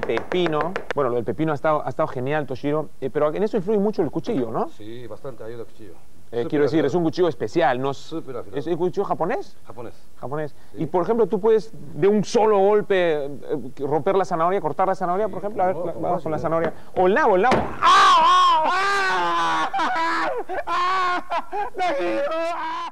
pepino. Bueno, lo del pepino ha estado genial, Toshiro. Pero en eso influye mucho el cuchillo, ¿no? Sí, bastante ayuda el cuchillo. Quiero decir, es un cuchillo especial, ¿no? Súper afilado. ¿Es un cuchillo japonés? Japonés. Japonés. Sí. Y, por ejemplo, tú puedes de un solo golpe romper la zanahoria, cortar la zanahoria, por ejemplo. A ver, vamos con la zanahoria. O el nabo, el nabo. ¡Ah! ¡Ah! ¡Ah! ¡Ah! ¡Ah! ¡Ah! ¡Ah!